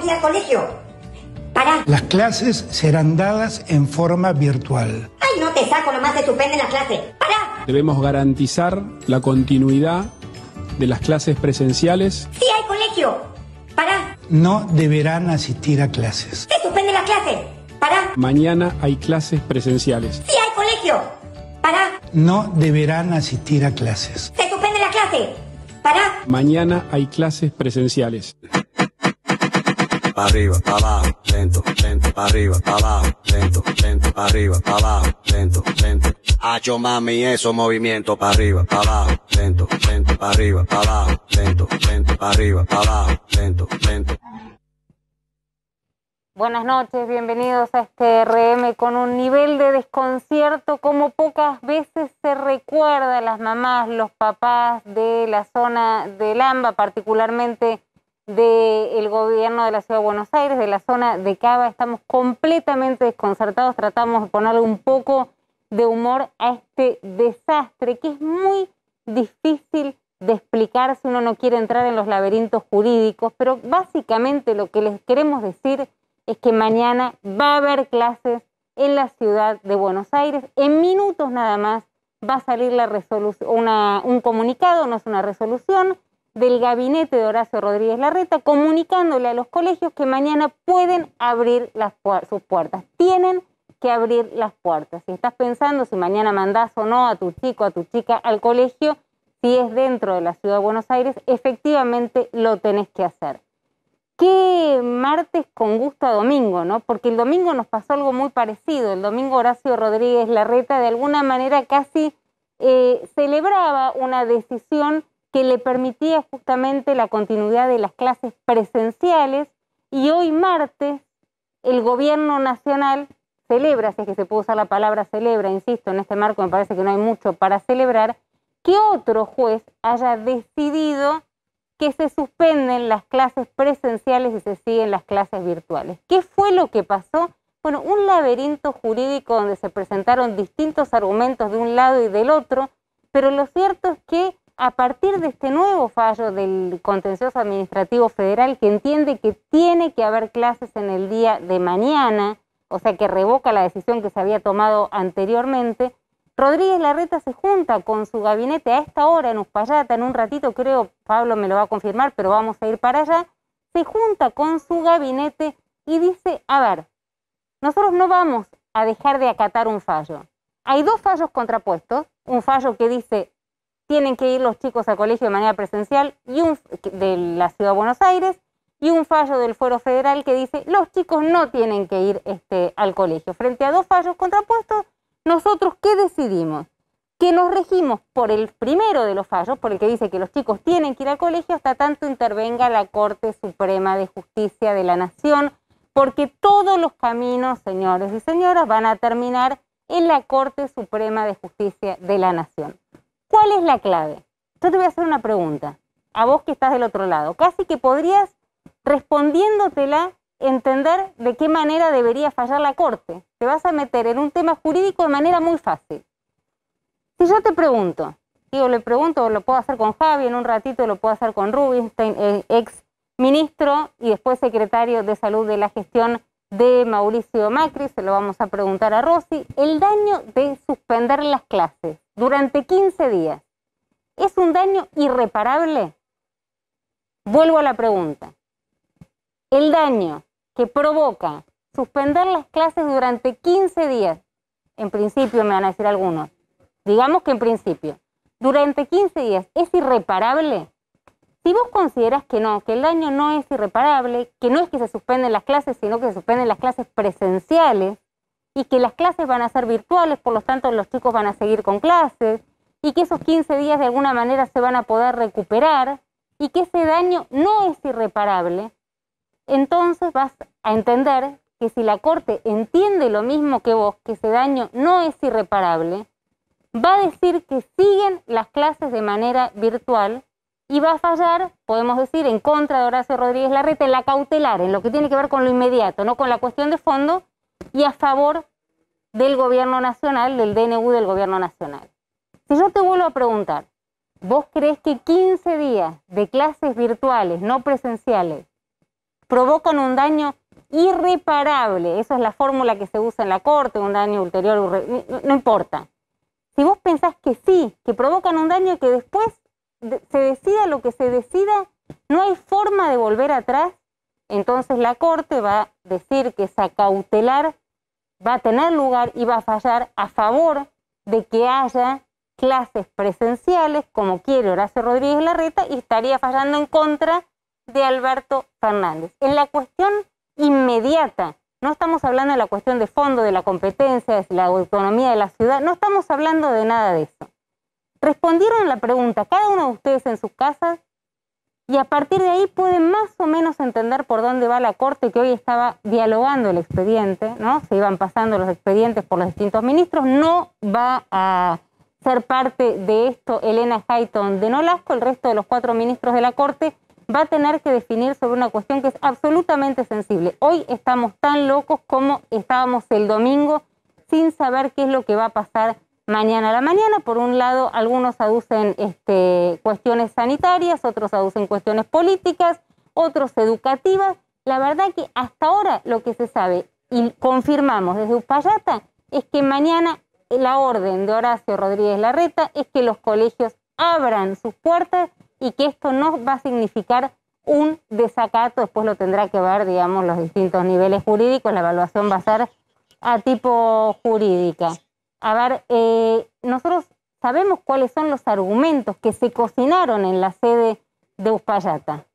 que ir al colegio. Pará. Las clases serán dadas en forma virtual. Ay, no te saco, nomás se suspenden las clases. Pará. Debemos garantizar la continuidad de las clases presenciales. Sí hay colegio. Pará. No deberán asistir a clases. Se suspenden las clases. Pará. Mañana hay clases presenciales. Sí hay colegio. Pará. No deberán asistir a clases. Se suspenden las clases. Pará. Mañana hay clases presenciales. Pa' arriba, pa' abajo, lento, lento, pa' arriba, pa' abajo, lento, lento, pa' arriba, pa' abajo, lento, lento. Hacho mami, eso movimiento, pa' arriba, pa' abajo, lento, lento, pa' arriba, pa' abajo, lento, lento, pa' arriba, pa' abajo, lento, lento. Buenas noches, bienvenidos a este RM con un nivel de desconcierto como pocas veces se recuerda a las mamás, los papás de la zona del AMBA, particularmente del gobierno de la Ciudad de Buenos Aires, de la zona de Cava. Estamos completamente desconcertados, tratamos de ponerle un poco de humor a este desastre que es muy difícil de explicar si uno no quiere entrar en los laberintos jurídicos, pero básicamente lo que les queremos decir es que mañana va a haber clases en la Ciudad de Buenos Aires. En minutos nada más va a salir la un comunicado, no es una resolución, del gabinete de Horacio Rodríguez Larreta, comunicándole a los colegios que mañana pueden abrir sus puertas. Tienen que abrir las puertas. Si estás pensando si mañana mandás o no a tu chico, a tu chica al colegio, si es dentro de la Ciudad de Buenos Aires, efectivamente lo tenés que hacer. Qué martes con gusto a domingo, ¿no? Porque el domingo nos pasó algo muy parecido. El domingo Horacio Rodríguez Larreta de alguna manera casi celebraba una decisión que le permitía justamente la continuidad de las clases presenciales, y hoy martes el gobierno nacional celebra, si es que se puede usar la palabra celebra, insisto, en este marco me parece que no hay mucho para celebrar, que otro juez haya decidido que se suspenden las clases presenciales y se siguen las clases virtuales. ¿Qué fue lo que pasó? Bueno, un laberinto jurídico donde se presentaron distintos argumentos de un lado y del otro, pero lo cierto es que a partir de este nuevo fallo del Contencioso Administrativo Federal, que entiende que tiene que haber clases en el día de mañana, o sea que revoca la decisión que se había tomado anteriormente, Rodríguez Larreta se junta con su gabinete a esta hora en Uspallata, en un ratito creo, Pablo me lo va a confirmar, pero vamos a ir para allá, se junta con su gabinete y dice, a ver, nosotros no vamos a dejar de acatar un fallo. Hay dos fallos contrapuestos, un fallo que dice tienen que ir los chicos al colegio de manera presencial de la Ciudad de Buenos Aires, y un fallo del Fuero Federal que dice los chicos no tienen que ir al colegio. Frente a dos fallos contrapuestos, nosotros ¿qué decidimos? Que nos regimos por el primero de los fallos, por el que dice que los chicos tienen que ir al colegio hasta tanto intervenga la Corte Suprema de Justicia de la Nación, porque todos los caminos, señores y señoras, van a terminar en la Corte Suprema de Justicia de la Nación. ¿Cuál es la clave? Yo te voy a hacer una pregunta, a vos que estás del otro lado. Casi que podrías, respondiéndotela, entender de qué manera debería fallar la Corte. Te vas a meter en un tema jurídico de manera muy fácil. Si yo te pregunto, le pregunto, lo puedo hacer con Javi, en un ratito lo puedo hacer con Rubinstein, ex ministro y después secretario de Salud de la gestión de Mauricio Macri, se lo vamos a preguntar a Rossi. El daño de suspender las clases durante 15 días, ¿es un daño irreparable? Vuelvo a la pregunta. El daño que provoca suspender las clases durante 15 días, en principio me van a decir algunos, digamos que en principio, durante 15 días, ¿es irreparable? Si vos considerás que no, que el daño no es irreparable, que no es que se suspenden las clases, sino que se suspenden las clases presenciales, y que las clases van a ser virtuales, por lo tanto los chicos van a seguir con clases, y que esos 15 días de alguna manera se van a poder recuperar, y que ese daño no es irreparable, entonces vas a entender que si la Corte entiende lo mismo que vos, que ese daño no es irreparable, va a decir que siguen las clases de manera virtual y va a fallar, podemos decir, en contra de Horacio Rodríguez Larreta en la cautelar, en lo que tiene que ver con lo inmediato, no con la cuestión de fondo, y a favor del gobierno nacional, del DNU del gobierno nacional. Si yo te vuelvo a preguntar, ¿vos creés que 15 días de clases virtuales, no presenciales, provocan un daño irreparable. Esa es la fórmula que se usa en la Corte, un daño ulterior, no importa. Si vos pensás que sí, que provocan un daño que después se decida lo que se decida, no hay forma de volver atrás, entonces la Corte va a decir que esa cautelar va a tener lugar y va a fallar a favor de que haya clases presenciales, como quiere Horacio Rodríguez Larreta, y estaría fallando en contra de Alberto Fernández. En la cuestión inmediata, no estamos hablando de la cuestión de fondo, de la competencia, de la autonomía de la ciudad, no estamos hablando de nada de eso. Respondieron a la pregunta cada uno de ustedes en sus casas y a partir de ahí pueden más o menos entender por dónde va la Corte, que hoy estaba dialogando el expediente, ¿no? Se iban pasando los expedientes por los distintos ministros. No va a ser parte de esto Elena Hayton de Nolasco. El resto de los 4 ministros de la Corte va a tener que definir sobre una cuestión que es absolutamente sensible. Hoy estamos tan locos como estábamos el domingo sin saber qué es lo que va a pasar mañana a la mañana. Por un lado, algunos aducen cuestiones sanitarias, otros aducen cuestiones políticas, otros educativas. La verdad que hasta ahora lo que se sabe y confirmamos desde Uspallata es que mañana la orden de Horacio Rodríguez Larreta es que los colegios abran sus puertas y que esto no va a significar un desacato. Después lo tendrá que ver, digamos, los distintos niveles jurídicos. La evaluación va a ser a tipo jurídica. A ver, nosotros sabemos cuáles son los argumentos que se cocinaron en la sede de Uspallata.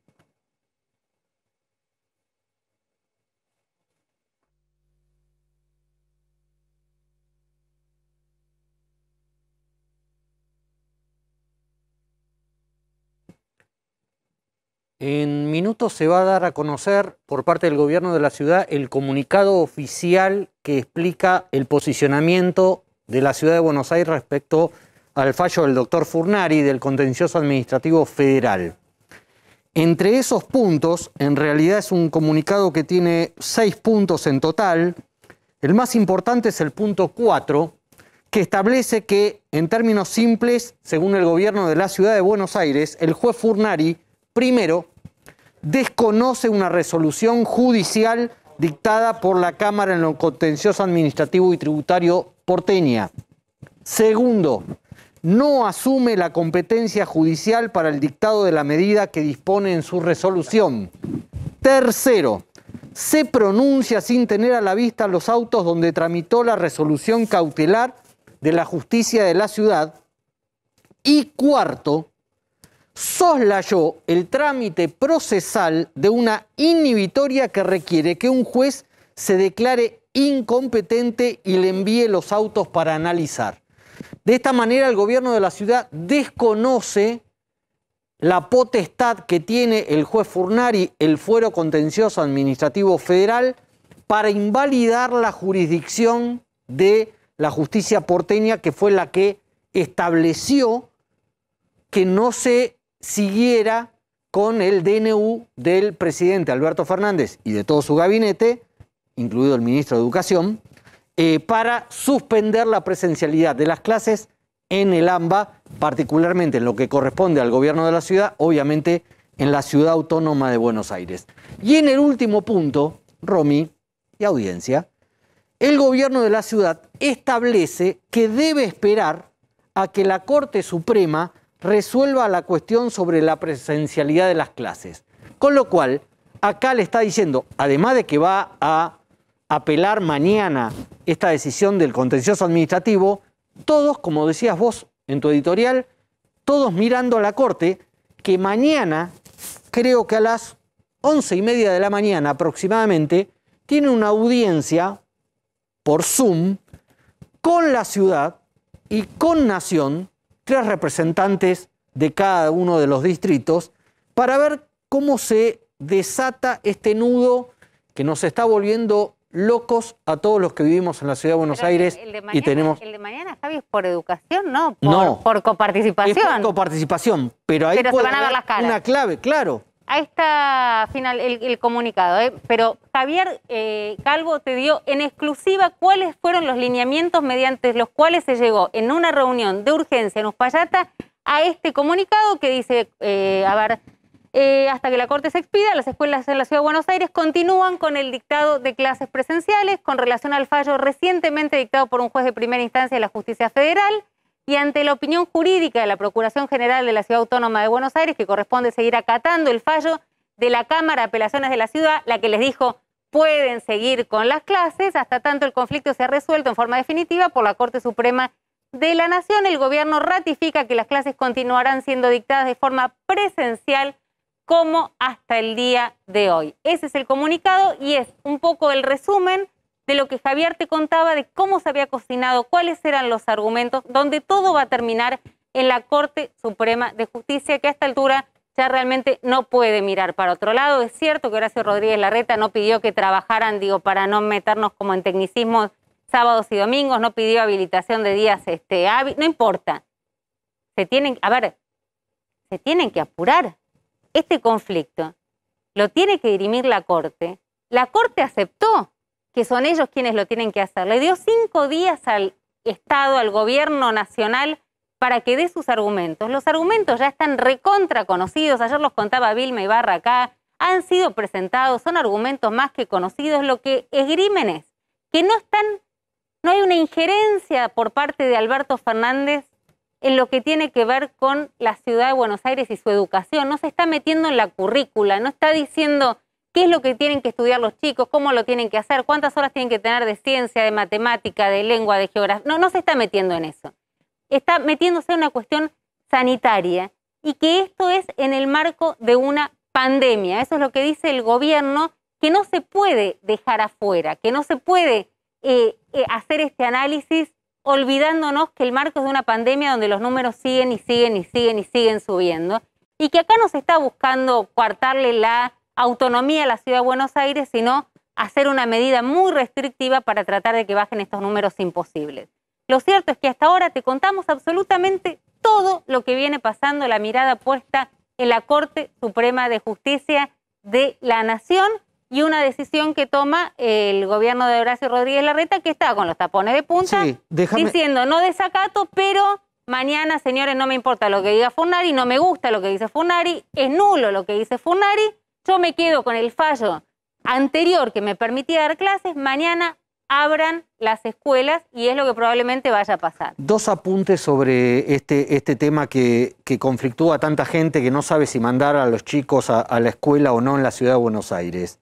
En minutos se va a dar a conocer por parte del gobierno de la ciudad el comunicado oficial que explica el posicionamiento de la ciudad de Buenos Aires respecto al fallo del doctor Furnari del Contencioso Administrativo Federal. Entre esos puntos, en realidad es un comunicado que tiene 6 puntos en total. El más importante es el punto 4, que establece que, en términos simples, según el gobierno de la ciudad de Buenos Aires, el juez Furnari, primero, desconoce una resolución judicial dictada por la Cámara en lo Contencioso Administrativo y Tributario porteña. Segundo, no asume la competencia judicial para el dictado de la medida que dispone en su resolución. Tercero, se pronuncia sin tener a la vista los autos donde tramitó la resolución cautelar de la justicia de la ciudad. Y cuarto, soslayó el trámite procesal de una inhibitoria que requiere que un juez se declare incompetente y le envíe los autos para analizar. De esta manera, el gobierno de la ciudad desconoce la potestad que tiene el juez Furnari, el Fuero Contencioso Administrativo Federal, para invalidar la jurisdicción de la justicia porteña, que fue la que estableció que no se siguiera con el DNU del presidente Alberto Fernández y de todo su gabinete, incluido el ministro de Educación, para suspender la presencialidad de las clases en el AMBA, particularmente en lo que corresponde al gobierno de la ciudad, obviamente en la Ciudad Autónoma de Buenos Aires. Y en el último punto, Romy y audiencia, el gobierno de la ciudad establece que debe esperar a que la Corte Suprema resuelva la cuestión sobre la presencialidad de las clases. Con lo cual, acá le está diciendo, además de que va a apelar mañana esta decisión del contencioso administrativo, todos, como decías vos en tu editorial, todos mirando a la Corte, que mañana, creo que a las 11:30 de la mañana aproximadamente, tiene una audiencia por Zoom con la ciudad y con Nación, 3 representantes de cada uno de los distritos, para ver cómo se desata este nudo que nos está volviendo locos a todos los que vivimos en la ciudad de Buenos Aires. El de mañana, y tenemos... el de mañana, Javi, es por educación, ¿no? No. Por coparticipación. Es por coparticipación, pero ahí Pero se puede van a ver haber las caras. una clave, claro. Ahí está final el comunicado, pero Javier Calvo te dio en exclusiva cuáles fueron los lineamientos mediante los cuales se llegó en una reunión de urgencia en Uspallata a este comunicado que dice, hasta que la Corte se expida, las escuelas en la Ciudad de Buenos Aires continúan con el dictado de clases presenciales con relación al fallo recientemente dictado por un juez de primera instancia de la Justicia Federal y ante la opinión jurídica de la Procuración General de la Ciudad Autónoma de Buenos Aires, que corresponde seguir acatando el fallo de la Cámara de Apelaciones de la Ciudad, la que les dijo pueden seguir con las clases hasta tanto el conflicto sea resuelto en forma definitiva por la Corte Suprema de la Nación. El gobierno ratifica que las clases continuarán siendo dictadas de forma presencial como hasta el día de hoy. Ese es el comunicado y es un poco el resumen de lo que Javier te contaba de cómo se había cocinado, cuáles eran los argumentos, donde todo va a terminar en la Corte Suprema de Justicia, que a esta altura ya realmente no puede mirar para otro lado. Es cierto que Horacio Rodríguez Larreta no pidió que trabajaran, para no meternos como en tecnicismos, sábados y domingos, no pidió habilitación de días hábiles, no importa. Se tienen que apurar. Este conflicto lo tiene que dirimir la Corte. La Corte aceptó que son ellos quienes lo tienen que hacer. Le dio 5 días al Estado, al gobierno nacional, para que dé sus argumentos. Los argumentos ya están recontra conocidos. Ayer los contaba Vilma Ibarra acá. Han sido presentados, son argumentos más que conocidos. Lo que esgrimen es que no hay una injerencia por parte de Alberto Fernández en lo que tiene que ver con la ciudad de Buenos Aires y su educación. No se está metiendo en la currícula, no está diciendo qué es lo que tienen que estudiar los chicos, cómo lo tienen que hacer, cuántas horas tienen que tener de ciencia, de matemática, de lengua, de geografía. No se está metiendo en eso. Está metiéndose en una cuestión sanitaria y que esto es en el marco de una pandemia. Eso es lo que dice el gobierno, que no se puede dejar afuera, que no se puede hacer este análisis olvidándonos que el marco es de una pandemia donde los números siguen y siguen y siguen y siguen subiendo y que acá no se está buscando coartarle la autonomía a la Ciudad de Buenos Aires, sino hacer una medida muy restrictiva para tratar de que bajen estos números imposibles. Lo cierto es que hasta ahora te contamos absolutamente todo lo que viene pasando, la mirada puesta en la Corte Suprema de Justicia de la Nación y una decisión que toma el gobierno de Horacio Rodríguez Larreta, que está con los tapones de punta, sí, diciendo no desacato, pero mañana, señores, no me importa lo que diga Furnari, no me gusta lo que dice Furnari, es nulo lo que dice Furnari, yo me quedo con el fallo anterior que me permitía dar clases, mañana abran las escuelas y es lo que probablemente vaya a pasar. 2 apuntes sobre este tema que conflictúa a tanta gente que no sabe si mandar a los chicos a la escuela o no en la Ciudad de Buenos Aires.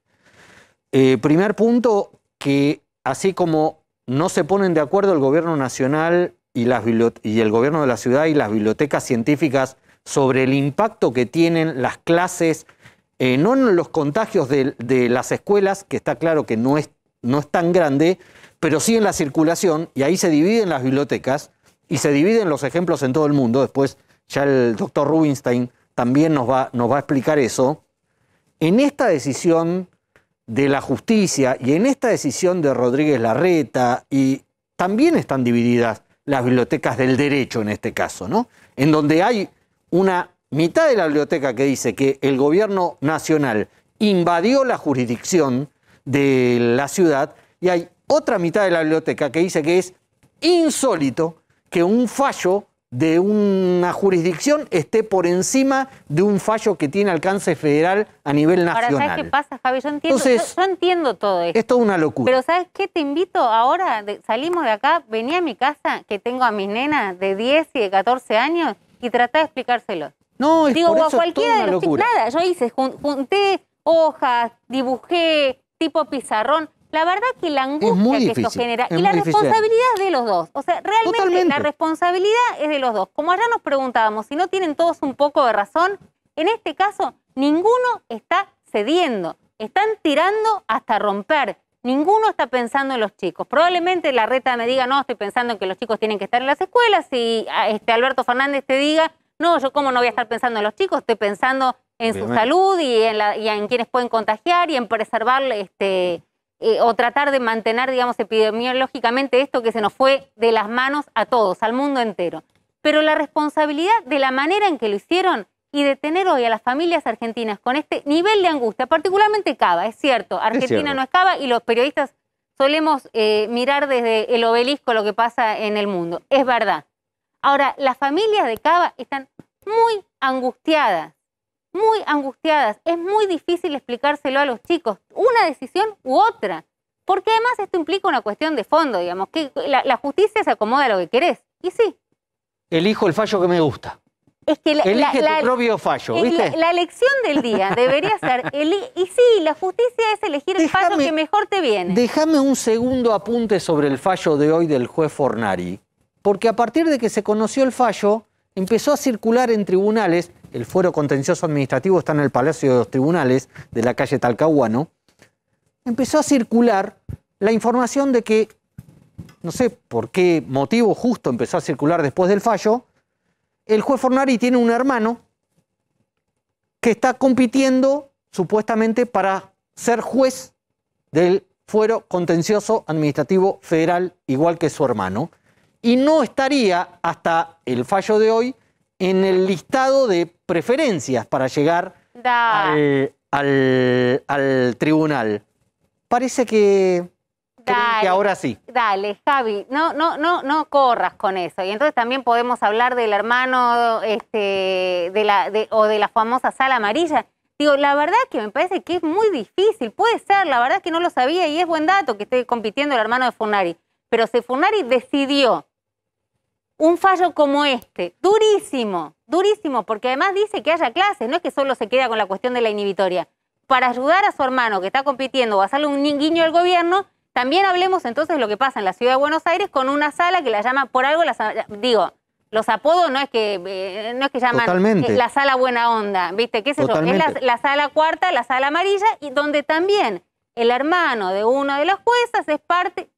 Primer punto, que así como no se ponen de acuerdo el gobierno nacional y el gobierno de la ciudad y las bibliotecas científicas sobre el impacto que tienen las clases, no en los contagios de las escuelas, que está claro que no es tan grande, pero sí en la circulación, y ahí se dividen las bibliotecas y se dividen los ejemplos en todo el mundo. Después ya el doctor Rubinstein también nos va a explicar eso. En esta decisión de la justicia y en esta decisión de Rodríguez Larreta, y también están divididas las bibliotecas del derecho en este caso, ¿no? En donde hay una mitad de la biblioteca que dice que el gobierno nacional invadió la jurisdicción de la ciudad y hay otra mitad de la biblioteca que dice que es insólito que un fallo de una jurisdicción esté por encima de un fallo que tiene alcance federal a nivel nacional. Ahora, ¿sabes qué pasa, Javi? Yo entiendo todo esto. Es toda una locura. Pero ¿sabes qué? Te invito ahora, salimos de acá, vení a mi casa, que tengo a mis nenas de 10 y de 14 años, y tratá de explicárselos. No, es digo, por eso cualquiera de los chicos, nada, yo hice, junté hojas, dibujé, tipo pizarrón. La verdad que la angustia que esto genera, y la responsabilidad es de los dos. O sea, realmente la responsabilidad es de los dos. Como allá nos preguntábamos si no tienen todos un poco de razón, en este caso ninguno está cediendo. Están tirando hasta romper. Ninguno está pensando en los chicos. Probablemente Larreta me diga, no, estoy pensando en que los chicos tienen que estar en las escuelas, y Alberto Fernández te diga, no, yo cómo no voy a estar pensando en los chicos, estoy pensando en su salud y en quienes pueden contagiar y en preservar o tratar de mantener, digamos, epidemiológicamente esto que se nos fue de las manos a todos, al mundo entero. Pero la responsabilidad de la manera en que lo hicieron y de tener hoy a las familias argentinas con este nivel de angustia, particularmente Cava, es cierto, Argentina no es Cava y los periodistas solemos mirar desde el obelisco lo que pasa en el mundo, es verdad. Ahora, las familias de Cava están muy angustiadas muy angustiadas. Es muy difícil explicárselo a los chicos, una decisión u otra. Porque además esto implica una cuestión de fondo, digamos, que la justicia se acomoda a lo que querés. Y sí. Elijo el fallo que me gusta. Es que Elige tu propio fallo, ¿viste? La elección del día debería ser, y sí, la justicia es elegir el fallo que mejor te viene. Déjame un segundo apunte sobre el fallo de hoy del juez Fornari, porque a partir de que se conoció el fallo, empezó a circular en tribunales, el fuero contencioso administrativo está en el Palacio de los Tribunales de la calle Talcahuano, empezó a circular la información de que, no sé por qué motivo justo empezó a circular después del fallo, el juez Fornari tiene un hermano que está compitiendo supuestamente para ser juez del fuero contencioso administrativo federal, igual que su hermano, y no estaría hasta el fallo de hoy en el listado de preferencias para llegar al tribunal. Parece que ahora sí. Dale, Javi, no corras con eso. Y entonces también podemos hablar del hermano de la famosa sala amarilla. Digo, la verdad que me parece que es muy difícil. Puede ser, la verdad que no lo sabía y es buen dato que esté compitiendo el hermano de Fornari. Pero si Fornari decidió un fallo como este, durísimo, durísimo, porque además dice que haya clases, no es que solo se queda con la cuestión de la inhibitoria. Para ayudar a su hermano que está compitiendo o hacerle un guiño al gobierno, también hablemos entonces de lo que pasa en la ciudad de Buenos Aires con una sala que la llama por algo, digo, los apodos no es que llaman la sala buena onda, ¿viste? ¿Qué sé yo? Es la sala cuarta, la sala amarilla, y donde también el hermano de uno de los jueces es parte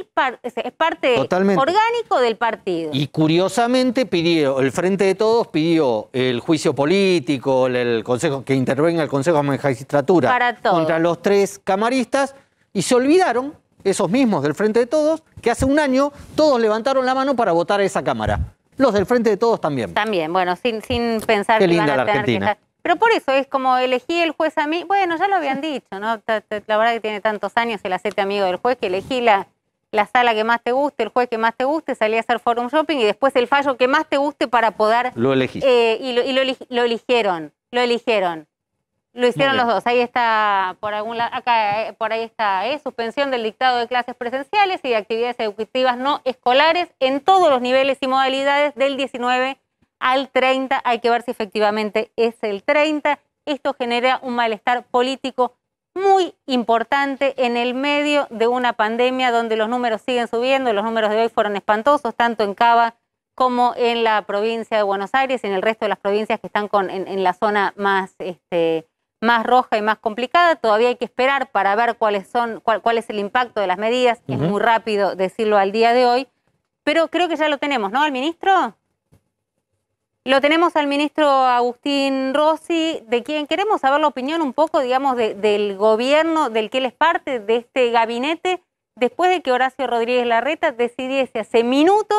orgánico del partido. Y curiosamente el Frente de Todos pidió el juicio político, el consejo, que intervenga el Consejo de Magistratura contra los 3 camaristas, y se olvidaron, esos mismos del Frente de Todos, que hace un año todos levantaron la mano para votar a esa Cámara. Los del Frente de Todos también. También, bueno, sin pensar que iban a tener Argentina. que estar. Pero por eso es como elegí el juez a mí. Bueno, ya lo habían dicho, ¿no? La verdad que tiene tantos años el hacete amigo del juez que elegí la sala que más te guste, el juez que más te guste, salí a hacer forum shopping y después el fallo que más te guste para poder... Lo elegiste. Lo eligieron. Lo hicieron los dos. Ahí está, por algún lado, acá, por ahí está, suspensión del dictado de clases presenciales y de actividades educativas no escolares en todos los niveles y modalidades del 19 al 30. Hay que ver si efectivamente es el 30. Esto genera un malestar político muy importante en el medio de una pandemia donde los números siguen subiendo. Los números de hoy fueron espantosos, tanto en Cava como en la provincia de Buenos Aires y en el resto de las provincias que están en la zona más roja y más complicada. Todavía hay que esperar para ver cuál es el impacto de las medidas. Es muy rápido decirlo al día de hoy, pero creo que ya lo tenemos, ¿no? ¿Al ministro? Lo tenemos al ministro Agustín Rossi, de quien queremos saber la opinión un poco, digamos, del gobierno, del que él es parte, de este gabinete, después de que Horacio Rodríguez Larreta decidiese hace minutos,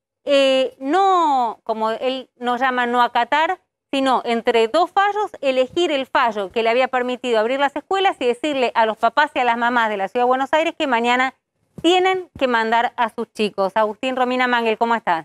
no, como él nos llama, no acatar, sino entre 2 fallos, elegir el fallo que le había permitido abrir las escuelas y decirle a los papás y a las mamás de la Ciudad de Buenos Aires que mañana tienen que mandar a sus chicos. Agustín Romina Mangel, ¿cómo estás?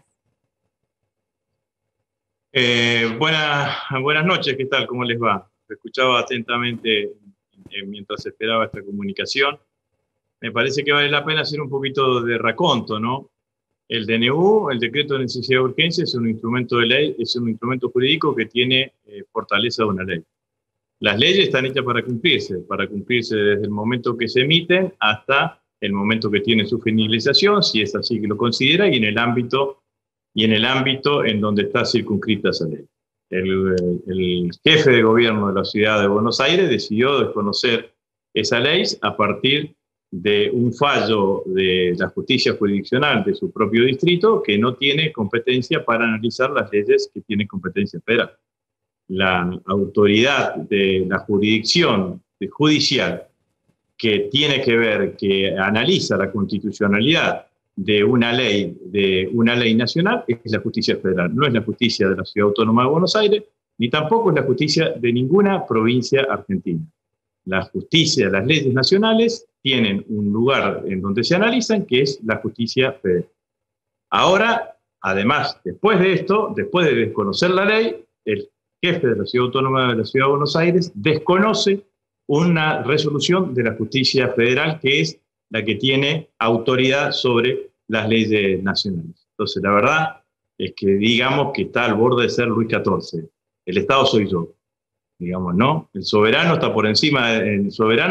Buenas noches, ¿qué tal? ¿Cómo les va? Escuchaba atentamente mientras esperaba esta comunicación. Me parece que vale la pena hacer un poquito de raconto, ¿no? El DNU, el decreto de necesidad de urgencia, es un instrumento de ley, es un instrumento jurídico que tiene fortaleza de una ley. Las leyes están hechas para cumplirse desde el momento que se emiten hasta el momento que tiene su finalización, si es así que lo considera, y en el ámbito en donde está circunscrita esa ley. El jefe de gobierno de la ciudad de Buenos Aires decidió desconocer esa ley a partir de un fallo de la justicia jurisdiccional de su propio distrito que no tiene competencia para analizar las leyes que tienen competencia federal. La autoridad de la jurisdicción judicial que tiene que ver, que analiza la constitucionalidad de una ley nacional, es la justicia federal. No es la justicia de la Ciudad Autónoma de Buenos Aires, ni tampoco es la justicia de ninguna provincia argentina. La justicia, las leyes nacionales tienen un lugar en donde se analizan, que es la justicia federal. Ahora, además, después de esto, después de desconocer la ley, el jefe de la Ciudad Autónoma de la Ciudad de Buenos Aires desconoce una resolución de la justicia federal que es la que tiene autoridad sobre las leyes nacionales. Entonces, la verdad es que digamos que está al borde de ser Luis XIV. El Estado soy yo, digamos, ¿no? El soberano está por encima de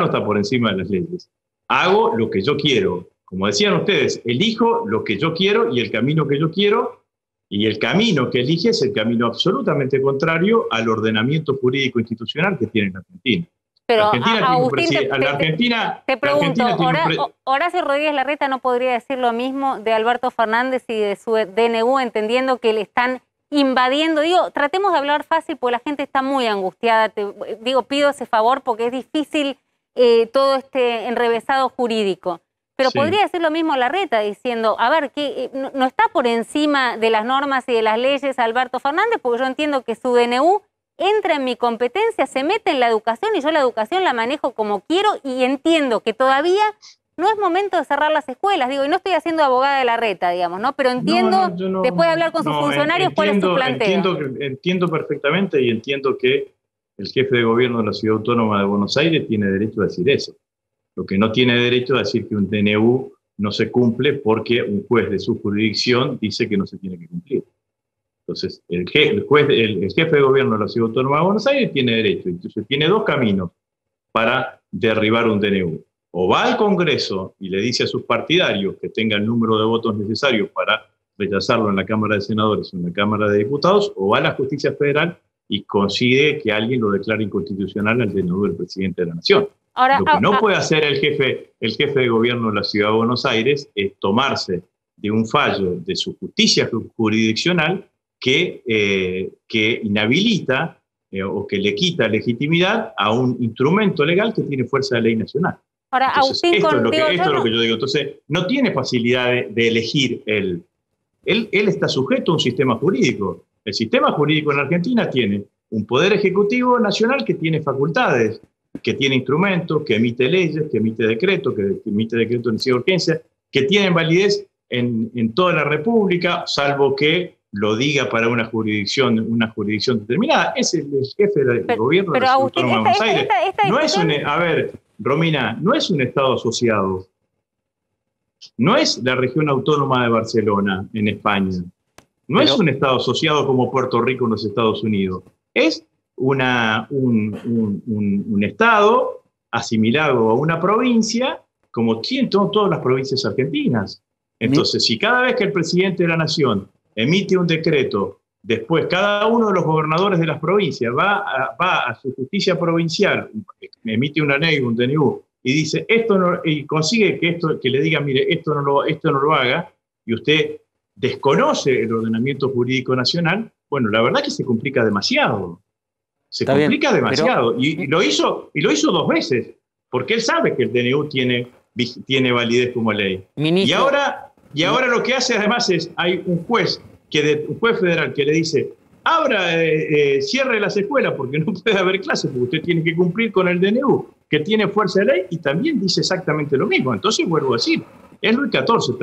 las leyes. Hago lo que yo quiero. Como decían ustedes, elijo lo que yo quiero y el camino que yo quiero, y el camino que elige es el camino absolutamente contrario al ordenamiento jurídico institucional que tiene la Argentina. Pero, Agustín, te pregunto, Horacio Rodríguez Larreta no podría decir lo mismo de Alberto Fernández y de su DNU, entendiendo que le están invadiendo. Digo, tratemos de hablar fácil porque la gente está muy angustiada. Pido ese favor porque es difícil todo este enrevesado jurídico. Pero sí, podría decir lo mismo Larreta, diciendo, a ver, que no está por encima de las normas y de las leyes Alberto Fernández, porque yo entiendo que su DNU entra en mi competencia, se mete en la educación y yo la educación la manejo como quiero y entiendo que todavía no es momento de cerrar las escuelas. Digo, y no estoy haciendo abogada de Larreta, digamos, ¿no? Pero entiendo, después de hablar con sus funcionarios, cuál es su planteo. Entiendo perfectamente y entiendo que el jefe de gobierno de la Ciudad Autónoma de Buenos Aires tiene derecho a decir eso. Lo que no tiene derecho a decir que un DNU no se cumple porque un juez de su jurisdicción dice que no se tiene que cumplir. Entonces, el jefe de gobierno de la Ciudad Autónoma de Buenos Aires tiene derecho. Entonces, tiene dos caminos para derribar un DNU. O va al Congreso y le dice a sus partidarios que tenga el número de votos necesarios para rechazarlo en la Cámara de Senadores o en la Cámara de Diputados, o va a la Justicia Federal y consigue que alguien lo declare inconstitucional al DNU del presidente de la Nación. Ahora, lo que no puede hacer el jefe de gobierno de la Ciudad de Buenos Aires es tomarse de un fallo de su justicia jurisdiccional que inhabilita o que le quita legitimidad a un instrumento legal que tiene fuerza de ley nacional. Ahora, entonces, Agustín, esto es lo que yo digo. Entonces, no tiene facilidad de elegir él. Él está sujeto a un sistema jurídico. El sistema jurídico en Argentina tiene un poder ejecutivo nacional que tiene facultades, que tiene instrumentos, que emite leyes, que emite decretos, que emite decretos de necesidad de urgencia, que tienen validez en toda la República, salvo que lo diga para una jurisdicción determinada. Es el jefe del gobierno de la Ciudad Autónoma de Buenos Aires. No es a ver, Romina, no es un Estado asociado. No es la región autónoma de Barcelona en España. No es un Estado asociado como Puerto Rico en los Estados Unidos. Es un Estado asimilado a una provincia, como todas las provincias argentinas. Entonces, si cada vez que el presidente de la Nación emite un decreto, después cada uno de los gobernadores de las provincias va a su justicia provincial, emite una ley, un DNU, y dice esto no, y consigue que le diga, mire, esto no lo haga, y usted desconoce el ordenamiento jurídico nacional, bueno, la verdad que se complica demasiado. Se complica demasiado. Y lo hizo 2 veces, porque él sabe que el DNU tiene validez como ley. Ministro. Y ahora lo que hace además es, hay un juez federal que le dice, cierre las escuelas porque no puede haber clases, porque usted tiene que cumplir con el DNU, que tiene fuerza de ley, y también dice exactamente lo mismo. Entonces vuelvo a decir, es Luis XIV,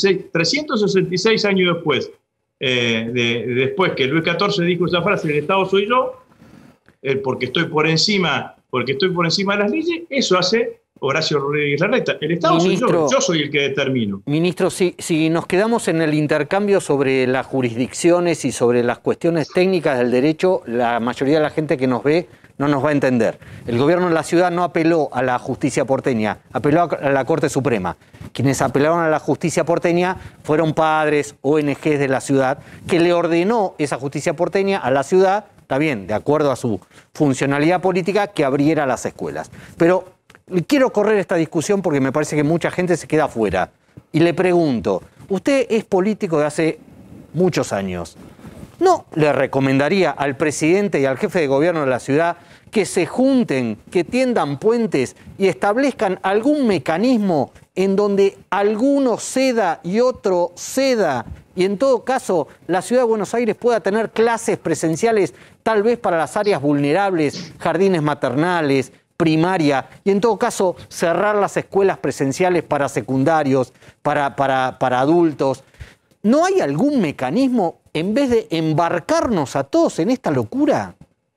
366 años después, después que Luis XIV dijo esa frase, el Estado soy yo, porque estoy por encima de las leyes, eso hace Horacio Rodríguez Larreta. El Estado Ministro, soy yo soy el que determino. Ministro, si nos quedamos en el intercambio sobre las jurisdicciones y sobre las cuestiones técnicas del derecho, la mayoría de la gente que nos ve no nos va a entender. El gobierno de la ciudad no apeló a la justicia porteña, apeló a la Corte Suprema. Quienes apelaron a la justicia porteña fueron padres, ONGs de la ciudad, que le ordenó esa justicia porteña a la ciudad, está bien, de acuerdo a su funcionalidad política, que abriera las escuelas. Pero quiero correr esta discusión porque me parece que mucha gente se queda afuera. Y le pregunto, usted es político de hace muchos años. ¿No le recomendaría al presidente y al jefe de gobierno de la ciudad que se junten, que tiendan puentes y establezcan algún mecanismo en donde alguno ceda y otro ceda, y en todo caso la ciudad de Buenos Aires pueda tener clases presenciales tal vez para las áreas vulnerables, jardines maternales, primaria, y en todo caso cerrar las escuelas presenciales para secundarios, para adultos? ¿No hay algún mecanismo en vez de embarcarnos a todos en esta locura?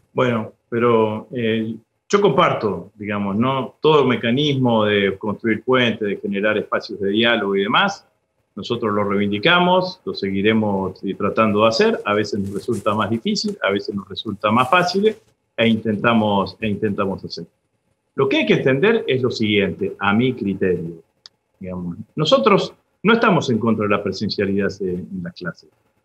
Bueno, pero yo comparto, digamos, ¿no? Todo el mecanismo de construir puentes, de generar espacios de diálogo y demás. Nosotros lo reivindicamos, lo seguiremos tratando de hacer. A veces nos resulta más difícil, a veces nos resulta más fácil e intentamos hacer. Lo que hay que entender es lo siguiente, a mi criterio. Digamos, nosotros no estamos en contra de la presencialidad en las clases.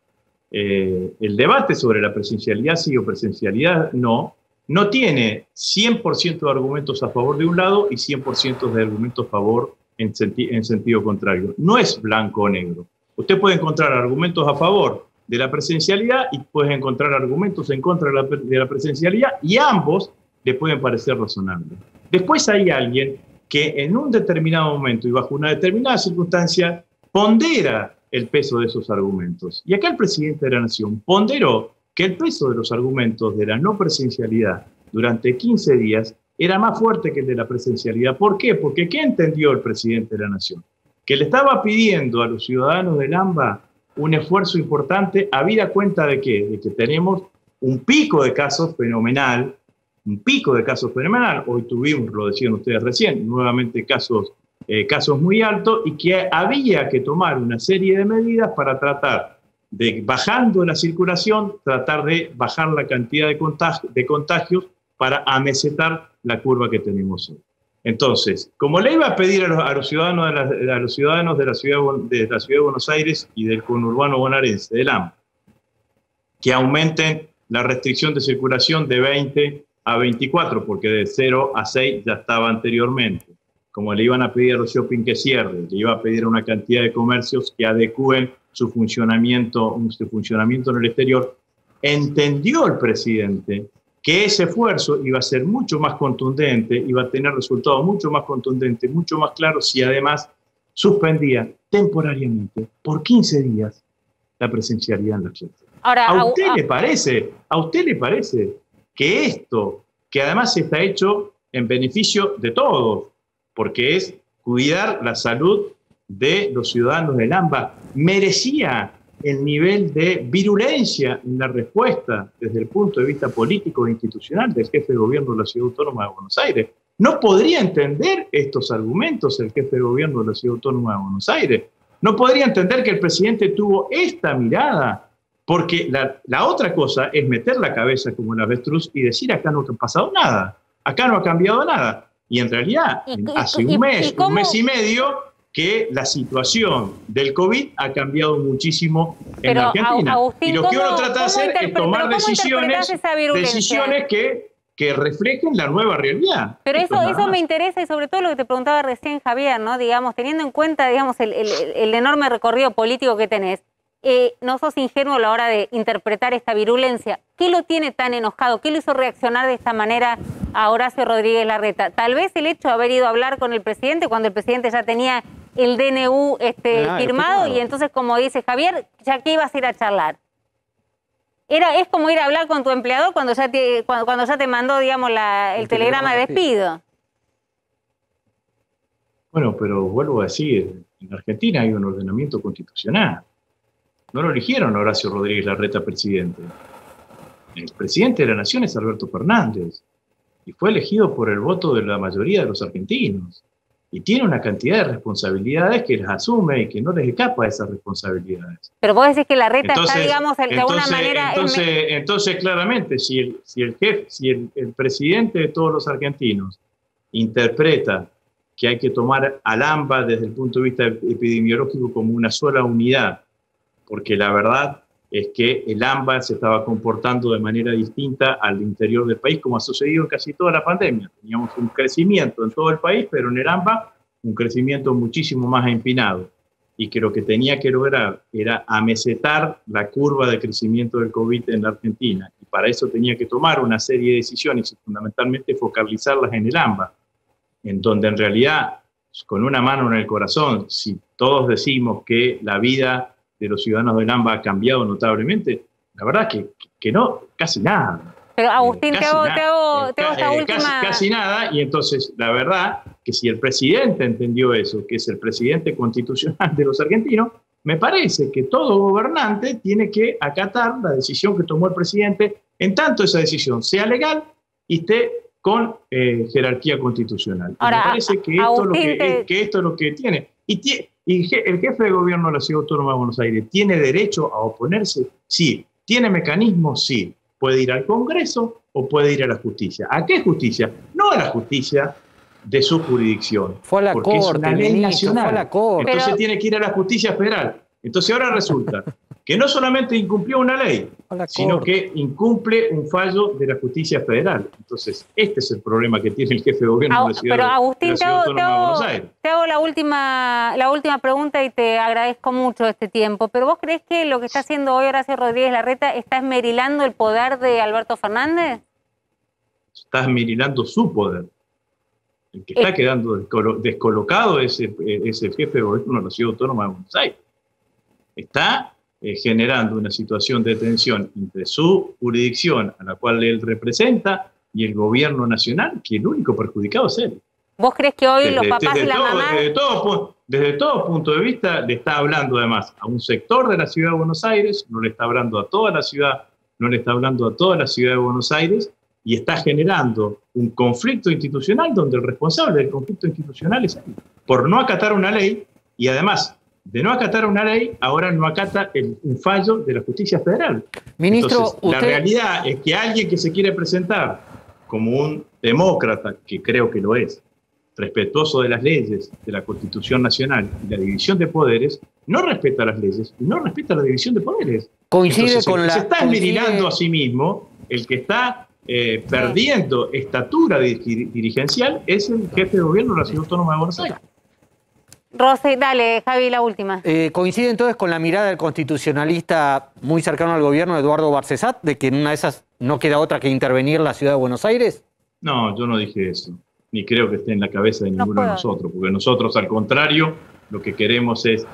El debate sobre la presencialidad sí o presencialidad no tiene 100% de argumentos a favor de un lado y 100% de argumentos a favor en sentido contrario. No es blanco o negro. Usted puede encontrar argumentos a favor de la presencialidad y puede encontrar argumentos en contra de la presencialidad y ambos le pueden parecer razonables. Después hay alguien que en un determinado momento y bajo una determinada circunstancia pondera el peso de esos argumentos. Y acá el presidente de la Nación ponderó que el peso de los argumentos de la no presencialidad durante 15 días era más fuerte que el de la presencialidad. ¿Por qué? Porque ¿qué entendió el presidente de la Nación? Que le estaba pidiendo a los ciudadanos del AMBA un esfuerzo importante, habida cuenta de ¿qué? De que tenemos un pico de casos fenomenal, hoy tuvimos, lo decían ustedes recién, nuevamente casos muy altos, y que había que tomar una serie de medidas para tratar de, bajando la circulación, tratar de bajar la cantidad de contagios para amesetar la curva que tenemos hoy. Entonces, como le iba a pedir a los ciudadanos de la ciudad de Buenos Aires y del conurbano bonaerense, del AMBA, que aumenten la restricción de circulación de 20 a 24, porque de 0 a 6 ya estaba anteriormente. Como le iban a pedir a los shopping que cierren, le iba a pedir a una cantidad de comercios que adecúen su funcionamiento en el exterior, entendió el presidente que ese esfuerzo iba a ser mucho más contundente, iba a tener resultados mucho más contundentes, mucho más claros, si además suspendía temporariamente, por 15 días, la presencialidad en la clase. Ahora, ¿A usted le parece que esto, que además está hecho en beneficio de todos, porque es cuidar la salud de los ciudadanos del AMBA, merecía el nivel de virulencia en la respuesta desde el punto de vista político e institucional del jefe de gobierno de la Ciudad Autónoma de Buenos Aires? ¿No podría entender estos argumentos el jefe de gobierno de la Ciudad Autónoma de Buenos Aires? ¿No podría entender que el presidente tuvo esta mirada? Porque la otra cosa es meter la cabeza como el avestruz y decir acá no ha pasado nada, acá no ha cambiado nada. Y en realidad, hace un mes y medio, que la situación del COVID ha cambiado muchísimo en la Argentina. Agustín, y lo que uno trata de hacer es tomar decisiones que reflejen la nueva realidad. Pero eso me interesa, y sobre todo lo que te preguntaba recién, Javier, ¿no? Digamos, teniendo en cuenta, digamos, el enorme recorrido político que tenés, no sos ingenuo a la hora de interpretar esta virulencia. ¿Qué lo tiene tan enojado? ¿Qué lo hizo reaccionar de esta manera a Horacio Rodríguez Larreta? Tal vez el hecho de haber ido a hablar con el presidente cuando el presidente ya tenía el DNU firmado, y entonces, como dice Javier, ya que ibas a ir a charlar. Es como ir a hablar con tu empleador cuando ya te mandó, digamos, el telegrama de despido. Bueno, pero vuelvo a decir, en Argentina hay un ordenamiento constitucional. No lo eligieron a Horacio Rodríguez Larreta presidente. El presidente de la Nación es Alberto Fernández y fue elegido por el voto de la mayoría de los argentinos. Y tiene una cantidad de responsabilidades que las asume y que no les escapa a esas responsabilidades. Pero vos decís que Larreta está, digamos, de alguna manera... Entonces, claramente, si el presidente de todos los argentinos interpreta que hay que tomar al AMBA desde el punto de vista epidemiológico como una sola unidad, porque la verdad es que el AMBA se estaba comportando de manera distinta al interior del país, como ha sucedido en casi toda la pandemia. Teníamos un crecimiento en todo el país, pero en el AMBA un crecimiento muchísimo más empinado, y que lo que tenía que lograr era amesetar la curva de crecimiento del COVID en la Argentina, y para eso tenía que tomar una serie de decisiones y fundamentalmente focalizarlas en el AMBA, en donde en realidad, con una mano en el corazón, si todos decimos que la vida de los ciudadanos del AMBA ha cambiado notablemente, la verdad que no, casi nada. Pero Agustín, te hago esta última... Casi nada, y entonces la verdad que si el presidente entendió eso, que es el presidente constitucional de los argentinos, me parece que todo gobernante tiene que acatar la decisión que tomó el presidente en tanto esa decisión sea legal y esté con jerarquía constitucional. Ahora, me parece que esto es lo que tiene. Y el jefe de gobierno de la Ciudad Autónoma de Buenos Aires tiene derecho a oponerse, sí. ¿Tiene mecanismos? Sí. Puede ir al Congreso o puede ir a la justicia. ¿A qué justicia? No a la justicia de su jurisdicción. Fue a la porque Corte, es una ley nacional. fue a la Corte. Entonces tiene que ir a la justicia federal. Entonces ahora resulta que no solamente incumplió una ley, sino que incumple un fallo de la justicia federal. Entonces, este es el problema que tiene el jefe de gobierno de la Ciudad, pero Agustín, de la Ciudad Autónoma de Buenos Aires. Te hago la última pregunta y te agradezco mucho este tiempo. ¿Pero vos creés que lo que está haciendo hoy Horacio Rodríguez Larreta está esmerilando el poder de Alberto Fernández? Está esmerilando su poder. El que está quedando descolocado es el jefe de gobierno de la Ciudad Autónoma de Buenos Aires. Está generando una situación de tensión entre su jurisdicción, a la cual él representa, y el gobierno nacional, que el único perjudicado es él. ¿Vos crees que hoy los papás y la mamá... Desde todo punto de vista, le está hablando además a un sector de la Ciudad de Buenos Aires, no le está hablando a toda la ciudad, no le está hablando a toda la Ciudad de Buenos Aires, y está generando un conflicto institucional donde el responsable del conflicto institucional es él, por no acatar una ley, y además de no acatar una ley, ahora no acata un fallo de la justicia federal. Ministro, entonces, la realidad es que alguien que se quiere presentar como un demócrata, que creo que lo es, respetuoso de las leyes, de la Constitución Nacional y la división de poderes, no respeta las leyes y no respeta la división de poderes. Coincide entonces, con se está esmerilando a sí mismo, el que está perdiendo estatura dirigencial es el jefe de gobierno de la Ciudad Autónoma de Buenos Aires. Rosy, dale, Javi, la última. ¿Coincide entonces con la mirada del constitucionalista muy cercano al gobierno, Eduardo Barcesat, de que en una de esas no queda otra que intervenir la Ciudad de Buenos Aires? No, yo no dije eso, ni creo que esté en la cabeza de ninguno de nosotros, porque nosotros, al contrario, lo que queremos es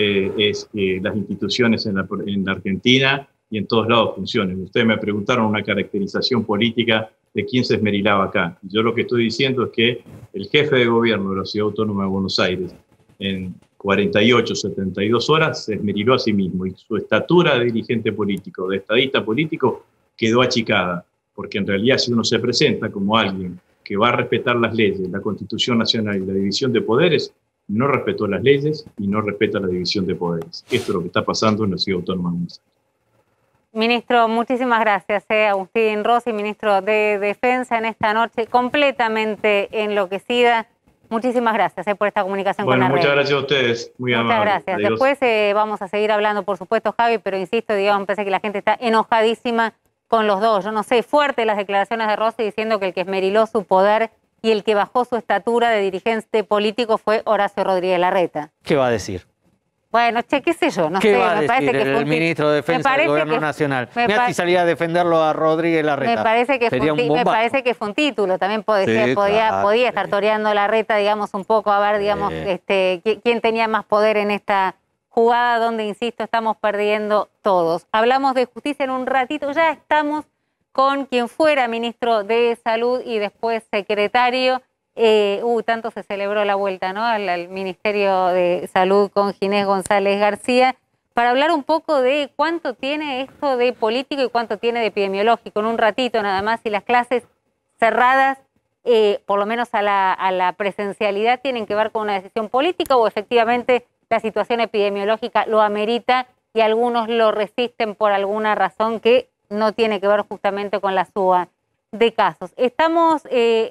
que las instituciones en la Argentina y en todos lados funcionen. Ustedes me preguntaron una caracterización política de quién se esmerilaba acá. Yo lo que estoy diciendo es que el jefe de gobierno de la Ciudad Autónoma de Buenos Aires, en 48, 72 horas, se esmeriló a sí mismo y su estatura de dirigente político, de estadista político, quedó achicada, porque en realidad si uno se presenta como alguien que va a respetar las leyes, la Constitución Nacional y la división de poderes, no respetó las leyes y no respeta la división de poderes. Esto es lo que está pasando en la Ciudad Autónoma de Buenos Aires. Ministro, muchísimas gracias. Agustín Rossi, ministro de Defensa, en esta noche completamente enloquecida. Muchísimas gracias por esta comunicación con la red. Muchas gracias a ustedes, muy amable. Muchas gracias. Adiós. Después vamos a seguir hablando, por supuesto, Javi, pero insisto, digamos, me parece que la gente está enojadísima con los dos. Yo no sé, fuerte las declaraciones de Rossi diciendo que el que esmeriló su poder y el que bajó su estatura de dirigente político fue Horacio Rodríguez Larreta. ¿Qué va a decir? Bueno, qué sé yo, no ¿Qué sé, va a me parece decir que el ministro de Defensa del Gobierno Nacional? Mirá si salía a defenderlo a Rodríguez Larreta. Me parece que fue un título, también podía estar toreando Larreta, digamos, un poco, a ver, digamos, quién tenía más poder en esta jugada donde, insisto, estamos perdiendo todos. Hablamos de justicia en un ratito, ya estamos con quien fuera ministro de Salud y después secretario. Tanto se celebró la vuelta, ¿no?, al Ministerio de Salud con Ginés González García, para hablar un poco de cuánto tiene esto de político y cuánto tiene de epidemiológico. En un ratito nada más, si las clases cerradas, por lo menos a la presencialidad, tienen que ver con una decisión política o efectivamente la situación epidemiológica lo amerita y algunos lo resisten por alguna razón que no tiene que ver justamente con la suba de casos. Estamos...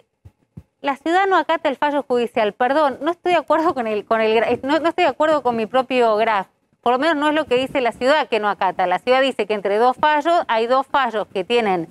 La ciudad no acata el fallo judicial. Perdón, no estoy de acuerdo no estoy de acuerdo con mi propio graf. Por lo menos no es lo que dice la ciudad que no acata. La ciudad dice que entre dos fallos hay dos fallos que tienen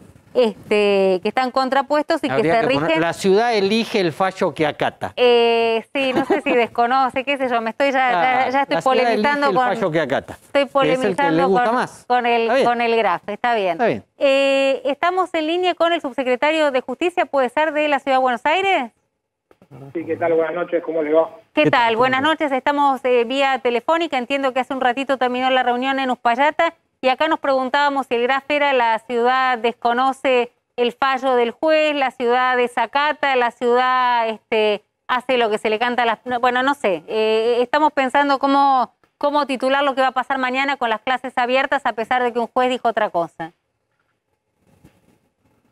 que están contrapuestos y que se rigen. La ciudad elige el fallo que acata. Sí, no sé si desconoce, qué sé yo. Ya estoy polemizando con el fallo que acata. Estoy polemizando con el graf. Está bien. Está bien. Estamos en línea con el subsecretario de Justicia, ¿puede ser, de la Ciudad de Buenos Aires? Sí, ¿qué tal? Buenas noches, ¿cómo le va? ¿Qué tal? Buenas noches, estamos vía telefónica, entiendo que hace un ratito terminó la reunión en Uspallata y acá nos preguntábamos si el graf era la ciudad desconoce el fallo del juez, la ciudad desacata, la ciudad hace lo que se le canta a las... Bueno, no sé, estamos pensando cómo titular lo que va a pasar mañana con las clases abiertas a pesar de que un juez dijo otra cosa.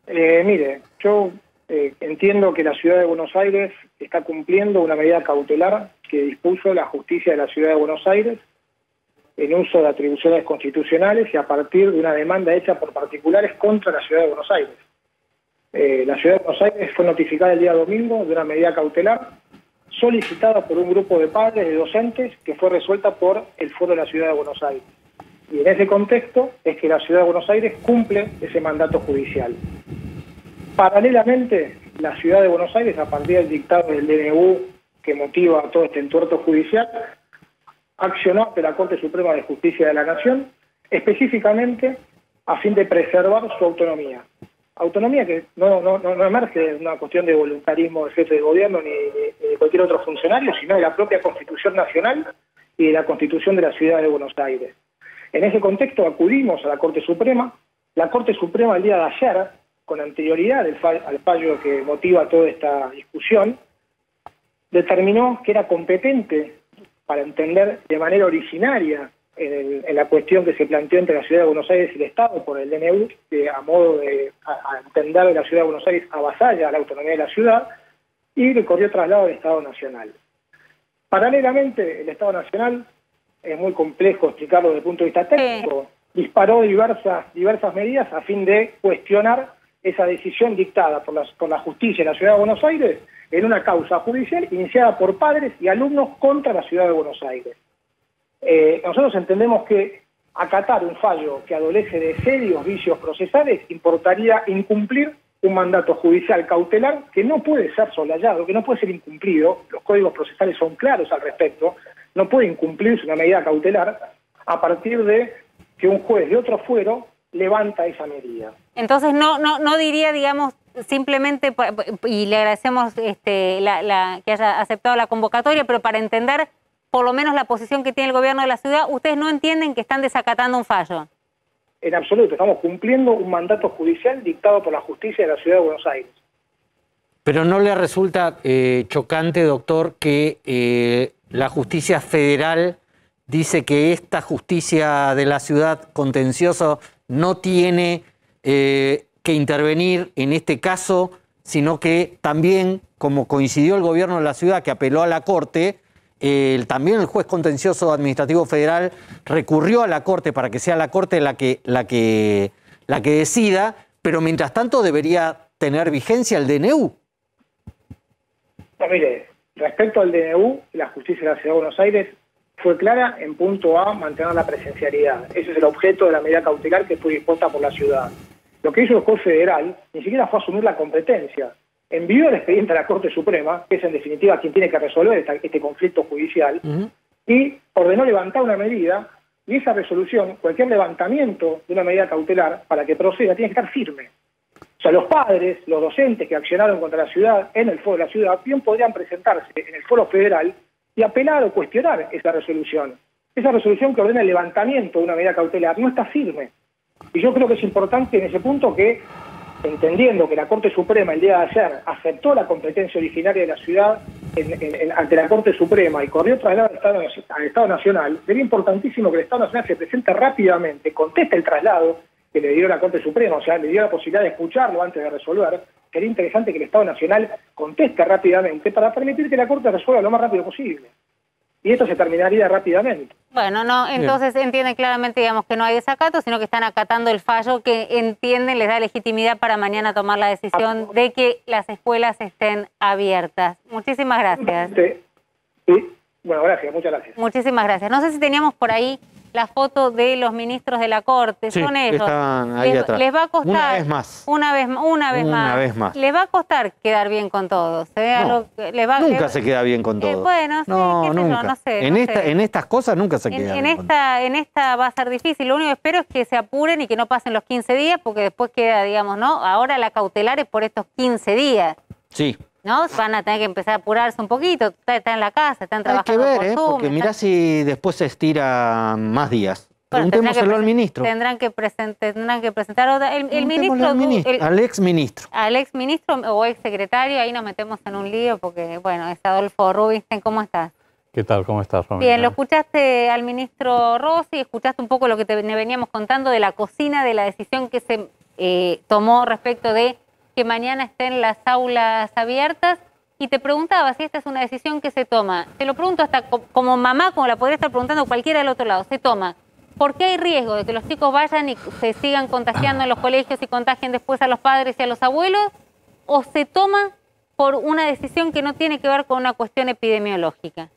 Mire, yo entiendo que la Ciudad de Buenos Aires está cumpliendo una medida cautelar que dispuso la justicia de la Ciudad de Buenos Aires en uso de atribuciones constitucionales y a partir de una demanda hecha por particulares contra la Ciudad de Buenos Aires. La Ciudad de Buenos Aires fue notificada el día domingo de una medida cautelar solicitada por un grupo de padres y docentes que fue resuelta por el Foro de la Ciudad de Buenos Aires. Y en ese contexto es que la Ciudad de Buenos Aires cumple ese mandato judicial. Paralelamente, la Ciudad de Buenos Aires, a partir del dictado del DNU que motiva todo este entuerto judicial, accionó ante la Corte Suprema de Justicia de la Nación, específicamente a fin de preservar su autonomía. Autonomía que no emerge de una cuestión de voluntarismo del jefe de gobierno ni de cualquier otro funcionario, sino de la propia Constitución Nacional y de la Constitución de la Ciudad de Buenos Aires. En ese contexto acudimos a la Corte Suprema. La Corte Suprema el día de ayer, con anterioridad al fallo que motiva toda esta discusión, determinó que era competente para entender de manera originaria en la cuestión que se planteó entre la Ciudad de Buenos Aires y el Estado por el DNU, que a modo de a entender de la Ciudad de Buenos Aires avasalla la autonomía de la ciudad, y le corrió traslado al Estado Nacional. Paralelamente, el Estado Nacional, es muy complejo explicarlo desde el punto de vista técnico, disparó diversas medidas a fin de cuestionar esa decisión dictada por la justicia de la Ciudad de Buenos Aires en una causa judicial iniciada por padres y alumnos contra la Ciudad de Buenos Aires. Nosotros entendemos que acatar un fallo que adolece de serios vicios procesales importaría incumplir un mandato judicial cautelar que no puede ser soslayado, que no puede ser incumplido. Los códigos procesales son claros al respecto. No puede incumplirse una medida cautelar a partir de que un juez de otro fuero levanta esa medida. Entonces no diría, digamos, simplemente, y le agradecemos que haya aceptado la convocatoria, pero para entender por lo menos la posición que tiene el gobierno de la ciudad, ¿ustedes no entienden que están desacatando un fallo? En absoluto, estamos cumpliendo un mandato judicial dictado por la justicia de la Ciudad de Buenos Aires. Pero ¿no le resulta chocante, doctor, que la justicia federal dice que esta justicia de la ciudad contencioso no tiene que intervenir en este caso, sino que también, como coincidió el gobierno de la ciudad que apeló a la Corte, también el juez contencioso administrativo federal recurrió a la Corte para que sea la Corte la que decida, pero mientras tanto debería tener vigencia el DNU? No, mire, respecto al DNU, la justicia de la Ciudad de Buenos Aires fue clara en punto A, mantener la presencialidad. Ese es el objeto de la medida cautelar que fue dispuesta por la ciudad. Lo que hizo el juez federal ni siquiera fue asumir la competencia. Envió el expediente a la Corte Suprema, que es en definitiva quien tiene que resolver este conflicto judicial, y ordenó levantar una medida, y esa resolución, cualquier levantamiento de una medida cautelar para que proceda, tiene que estar firme. O sea, los padres, los docentes que accionaron contra la ciudad en el foro de la ciudad, bien podrían presentarse en el foro federal y apelar o cuestionar esa resolución. Esa resolución que ordena el levantamiento de una medida cautelar no está firme. Y yo creo que es importante en ese punto que, entendiendo que la Corte Suprema el día de ayer aceptó la competencia originaria de la ciudad ante la Corte Suprema y corrió traslado al Estado Nacional, sería importantísimo que el Estado Nacional se presente rápidamente, conteste el traslado que le dio la Corte Suprema, o sea, le dio la posibilidad de escucharlo antes de resolver. Sería interesante que el Estado Nacional conteste rápidamente para permitir que la Corte resuelva lo más rápido posible. Y esto se terminaría rápidamente. Bueno, no, entonces entienden claramente, digamos, que no hay desacato, sino que están acatando el fallo que entienden les da legitimidad para mañana tomar la decisión de que las escuelas estén abiertas. Muchísimas gracias. Sí. Bueno, gracias, muchas gracias. Muchísimas gracias. No sé si teníamos por ahí la foto de los ministros de la Corte. Sí, son ellos. Están ahí atrás. Les va a costar una vez más. Una vez más. Les va a costar quedar bien con todos. Nunca se queda bien con todos. Bueno, sí, no, nunca. No sé. En estas cosas nunca se queda bien. En esta va a ser difícil. Lo único que espero es que se apuren y que no pasen los 15 días, porque después queda, digamos, ¿no? Ahora la cautelar es por estos 15 días. Sí. ¿No? Van a tener que empezar a apurarse un poquito. Está en la casa, están trabajando. Hay que ver, por Zoom, porque mirá si después se estira más días. Preguntémoselo al ministro. Tendrán que presentar el ministro. Al ex ministro. Al ex ministro o ex secretario, ahí nos metemos en un lío porque, bueno, es Adolfo Rubinstein. ¿Cómo estás? ¿Qué tal? ¿Cómo estás, Romina? Bien, lo escuchaste al ministro Rossi, escuchaste un poco lo que te veníamos contando de la cocina, de la decisión que se tomó respecto de que mañana estén las aulas abiertas, y te preguntaba si esta es una decisión que se toma. Te lo pregunto hasta como mamá, como la podría estar preguntando cualquiera del otro lado. Se toma porque hay riesgo de que los chicos vayan y se sigan contagiando en los colegios y contagien después a los padres y a los abuelos, o se toma por una decisión que no tiene que ver con una cuestión epidemiológica.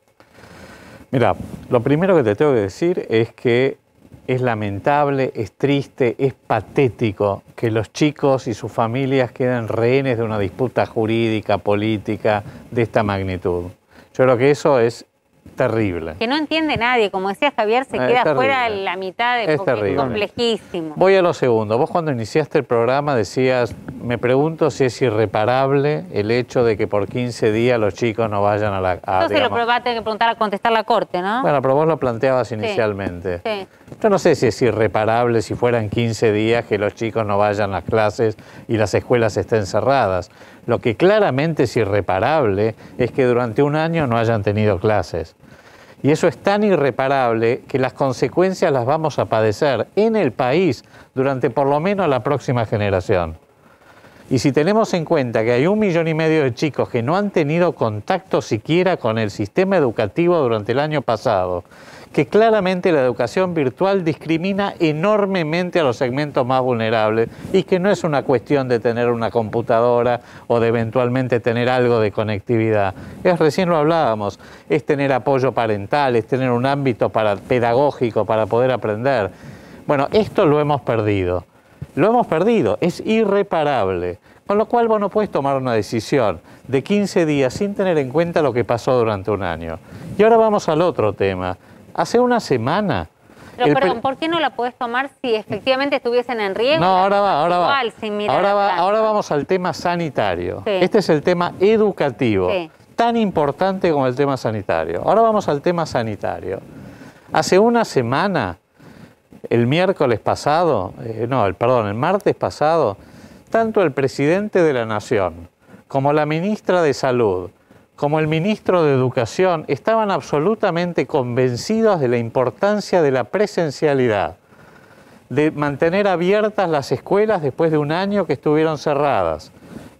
Mira, lo primero que te tengo que decir es que es lamentable, es triste, es patético que los chicos y sus familias queden rehenes de una disputa jurídica, política de esta magnitud. Yo creo que eso es terrible. Que no entiende nadie, como decía Javier, se queda fuera la mitad de porque es complejísimo. Voy a lo segundo. Vos cuando iniciaste el programa decías, me pregunto si es irreparable el hecho de que por 15 días los chicos no vayan a la... Entonces lo va a tener que preguntar a contestar la Corte, ¿no? Bueno, pero vos lo planteabas inicialmente. Sí. Yo no sé si es irreparable si fueran 15 días que los chicos no vayan a las clases y las escuelas estén cerradas. Lo que claramente es irreparable es que durante un año no hayan tenido clases. Y eso es tan irreparable que las consecuencias las vamos a padecer en el país durante por lo menos la próxima generación. Y si tenemos en cuenta que hay 1,5 millones de chicos que no han tenido contacto siquiera con el sistema educativo durante el año pasado, que claramente la educación virtual discrimina enormemente a los segmentos más vulnerables y que no es una cuestión de tener una computadora o de eventualmente tener algo de conectividad. Recién lo hablábamos, es tener apoyo parental, es tener un ámbito pedagógico para poder aprender. Bueno, esto lo hemos perdido. Lo hemos perdido, es irreparable. Con lo cual vos no puedes tomar una decisión de 15 días sin tener en cuenta lo que pasó durante un año. Y ahora vamos al otro tema. Hace una semana... Pero perdón, ¿por qué no la podés tomar si efectivamente estuviesen en riesgo? No, ahora va. Sin mirar Ahora vamos al tema sanitario. Sí. Este es el tema educativo, sí, tan importante como el tema sanitario. Ahora vamos al tema sanitario. Hace una semana, el martes pasado, tanto el presidente de la Nación como la ministra de Salud, como el ministro de Educación, estaban absolutamente convencidos de la importancia de la presencialidad, de mantener abiertas las escuelas después de un año que estuvieron cerradas.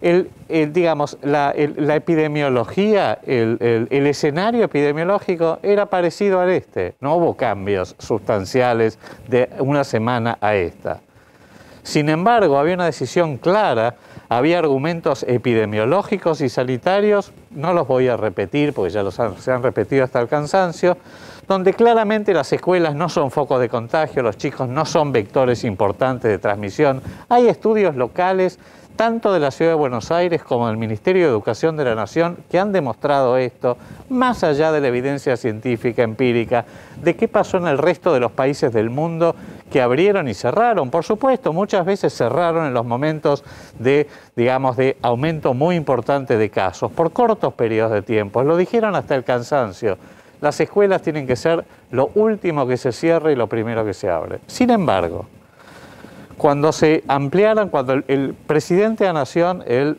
La epidemiología, el escenario epidemiológico era parecido al este. No hubo cambios sustanciales de una semana a esta. Sin embargo, había una decisión clara, había argumentos epidemiológicos y sanitarios, no los voy a repetir porque ya se han repetido hasta el cansancio, donde claramente las escuelas no son focos de contagio, los chicos no son vectores importantes de transmisión. Hay estudios locales, tanto de la Ciudad de Buenos Aires como del Ministerio de Educación de la Nación, que han demostrado esto, más allá de la evidencia científica, empírica, de qué pasó en el resto de los países del mundo que abrieron y cerraron. Por supuesto, muchas veces cerraron en los momentos de aumento muy importante de casos, por cortos periodos de tiempo. Lo dijeron hasta el cansancio. Las escuelas tienen que ser lo último que se cierre y lo primero que se abre. Sin embargo, cuando se ampliaron, cuando el presidente de la Nación el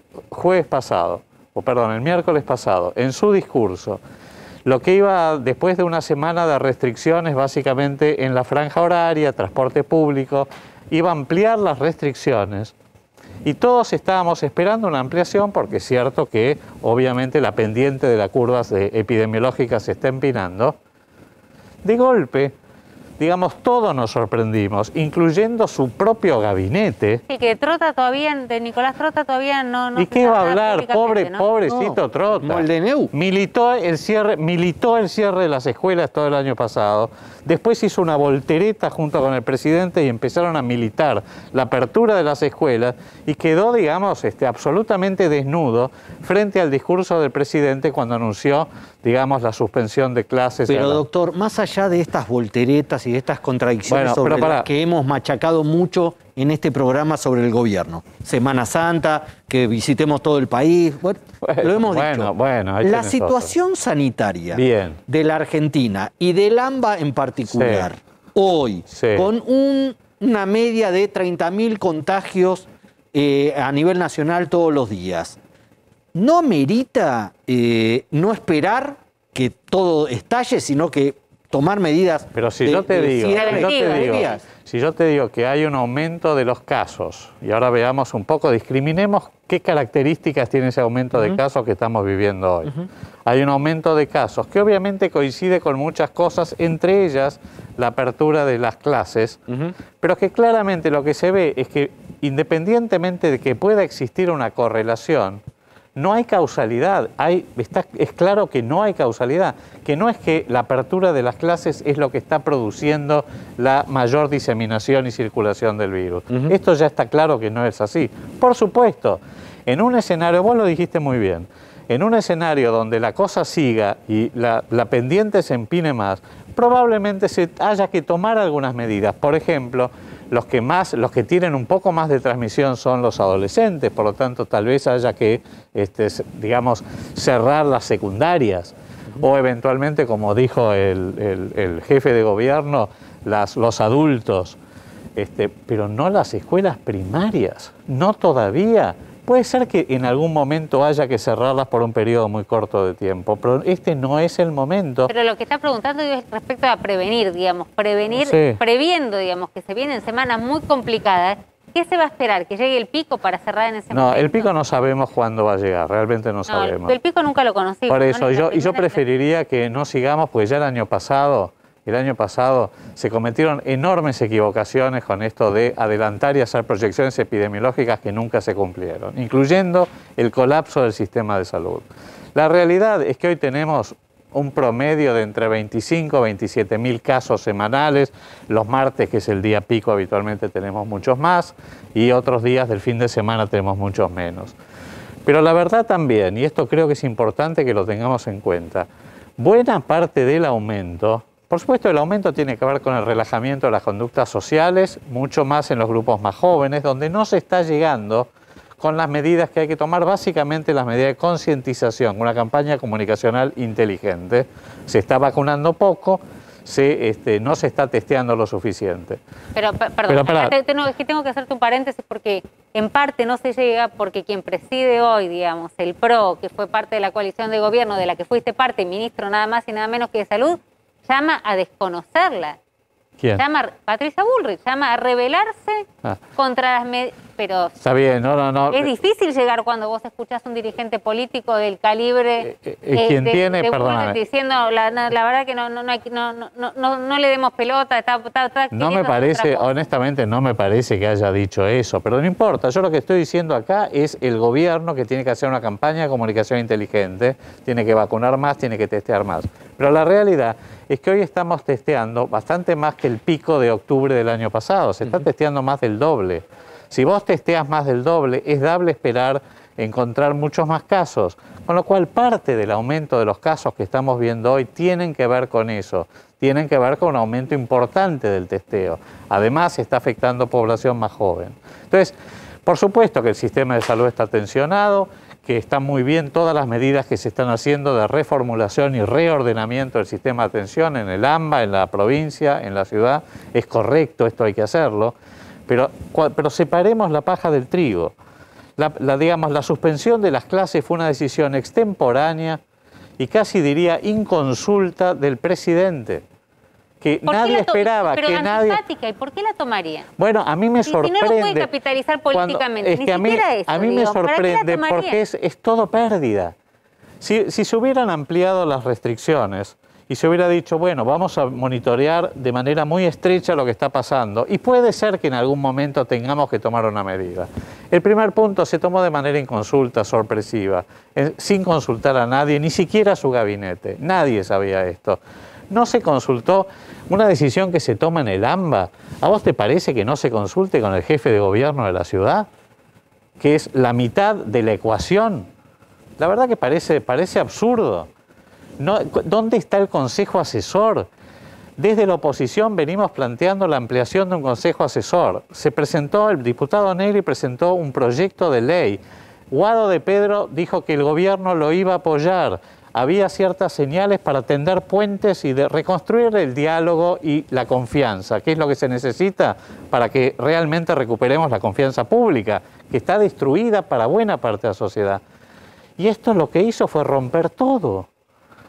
miércoles pasado, en su discurso, lo que iba después de una semana de restricciones básicamente en la franja horaria, transporte público, iba a ampliar las restricciones y todos estábamos esperando una ampliación porque es cierto que obviamente la pendiente de las curvas epidemiológicas se está empinando. De golpe, todos nos sorprendimos, incluyendo su propio gabinete. Sí, que de Nicolás Trota todavía no. ¿Y qué va a hablar? Pobrecito Trota. Como el DNU. Militó el cierre de las escuelas todo el año pasado. Después hizo una voltereta junto con el presidente y empezaron a militar la apertura de las escuelas y quedó, absolutamente desnudo frente al discurso del presidente cuando anunció, la suspensión de clases. Pero, doctor, más allá de estas volteretas y de estas contradicciones sobre las que hemos machacado mucho en este programa sobre el gobierno, Semana Santa, que visitemos todo el país, lo hemos dicho. La situación sanitaria de la Argentina y del AMBA en particular, hoy, con una media de 30.000 contagios a nivel nacional todos los días, ¿no amerita no esperar que todo estalle, sino que tomar medidas. Pero si yo te digo que hay un aumento de los casos, y ahora veamos un poco, discriminemos qué características tiene ese aumento de casos que estamos viviendo hoy. Hay un aumento de casos que obviamente coincide con muchas cosas, entre ellas la apertura de las clases, pero que claramente lo que se ve es que independientemente de que pueda existir una correlación, no hay causalidad, es claro que no hay causalidad, que no es que la apertura de las clases es lo que está produciendo la mayor diseminación y circulación del virus. Esto ya está claro que no es así. Por supuesto, en un escenario, vos lo dijiste muy bien, en un escenario donde la cosa siga y la pendiente se empine más, probablemente se haya que tomar algunas medidas. Por ejemplo, los que tienen un poco más de transmisión son los adolescentes, por lo tanto tal vez haya que, digamos, cerrar las secundarias o eventualmente, como dijo el jefe de gobierno, los adultos, pero no las escuelas primarias, no todavía. Puede ser que en algún momento haya que cerrarlas por un periodo muy corto de tiempo, pero este no es el momento. Pero lo que está preguntando es respecto a prevenir, digamos, previendo, digamos, que se vienen semanas muy complicadas. ¿Qué se va a esperar? ¿Que llegue el pico para cerrar en ese momento? No, el pico no sabemos cuándo va a llegar, realmente no sabemos. El pico nunca lo conocimos. Por eso, yo preferiría que no sigamos, porque ya el año pasado se cometieron enormes equivocaciones con esto de adelantar y hacer proyecciones epidemiológicas que nunca se cumplieron, incluyendo el colapso del sistema de salud. La realidad es que hoy tenemos un promedio de entre 25 y 27 mil casos semanales. Los martes, que es el día pico, habitualmente tenemos muchos más, y otros días del fin de semana tenemos muchos menos. Pero la verdad también, y esto creo que es importante que lo tengamos en cuenta, buena parte del aumento, por supuesto, el aumento tiene que ver con el relajamiento de las conductas sociales, mucho más en los grupos más jóvenes, donde no se está llegando con las medidas que hay que tomar, básicamente las medidas de concientización, una campaña comunicacional inteligente. Se está vacunando poco, no se está testeando lo suficiente. Perdón, es que tengo que hacerte un paréntesis porque en parte no se llega porque quien preside hoy, digamos, el PRO, que fue parte de la coalición de gobierno de la que fuiste parte, ministro nada más y nada menos que de Salud, llama a desconocerla. ¿Quién? Patricia Bullrich, llama a rebelarse contra las medidas. Pero está bien, no. Es difícil llegar cuando vos escuchás un dirigente político del calibre quien tiene, de perdóname, diciendo la verdad que no le demos pelota. No me parece, honestamente, no me parece que haya dicho eso, pero no importa. Yo lo que estoy diciendo acá es el gobierno que tiene que hacer una campaña de comunicación inteligente, tiene que vacunar más, tiene que testear más. Pero la realidad es que hoy estamos testeando bastante más que el pico de octubre del año pasado. Se está testeando más del doble. Si vos testeas más del doble, es dable esperar encontrar muchos más casos. Con lo cual, parte del aumento de los casos que estamos viendo hoy tienen que ver con eso. Tienen que ver con un aumento importante del testeo. Además, está afectando población más joven. Entonces, por supuesto que el sistema de salud está tensionado, que están muy bien todas las medidas que se están haciendo de reformulación y reordenamiento del sistema de atención en el AMBA, en la provincia, en la ciudad. Es correcto, esto hay que hacerlo, pero separemos la paja del trigo. Digamos, la suspensión de las clases fue una decisión extemporánea y casi diría inconsulta del presidente, que nadie esperaba. Pero que antipática, ¿y por qué la tomaría? Bueno, a mí me sorprende. Si no lo puede capitalizar políticamente, es que ni siquiera eso. A mí me sorprende porque es todo pérdida. Si se hubieran ampliado las restricciones y se hubiera dicho, bueno, vamos a monitorear de manera muy estrecha lo que está pasando, y puede ser que en algún momento tengamos que tomar una medida. El primer punto se tomó de manera inconsulta, sorpresiva, sin consultar a nadie, ni siquiera a su gabinete. Nadie sabía esto. No se consultó. Una decisión que se toma en el AMBA, ¿a vos te parece que no se consulte con el jefe de gobierno de la ciudad? Que es la mitad de la ecuación. La verdad que parece absurdo. ¿Dónde está el consejo asesor? Desde la oposición venimos planteando la ampliación de un consejo asesor. Se presentó, el diputado Negri presentó un proyecto de ley. Guado de Pedro dijo que el gobierno lo iba a apoyar. Había ciertas señales para tender puentes y de reconstruir el diálogo y la confianza, que es lo que se necesita para que realmente recuperemos la confianza pública, que está destruida para buena parte de la sociedad. Y esto lo que hizo fue romper todo.